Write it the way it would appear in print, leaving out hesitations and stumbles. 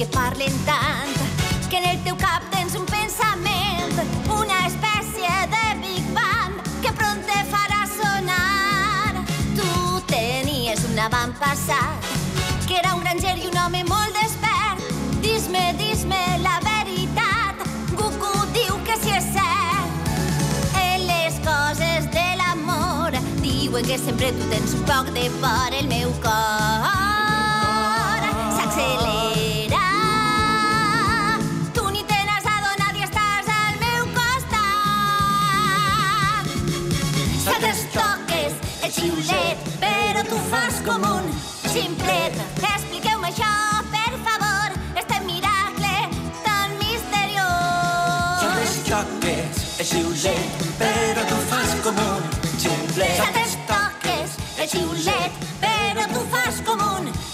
parlen tant que en el teu cap tens un pensament, una espècie de Big Bang que pront te farà sonar. Tu tenies un avantpassat que era un granger i un home molt despert. Dis-me la veritat, Goku diu que sí és cert. En les coses de l'amor diuen que sempre tu tens un poc de por. El meu cor s'accelera, tu ni te n'has adonat i estàs al meu costat. Saltes toques el xiulet, però tu fas com un ximplet. Expliqueu-me això, per favor, este miracle tan misteriós. Saltes toques el xiulet, però tu fas com un ximplet. Saltes toques el xiulet, però tu fas com un